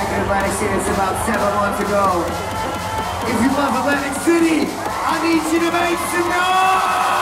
back in Atlantic City. It's about 7 months ago. If you love Atlantic City, I need you to make some noise!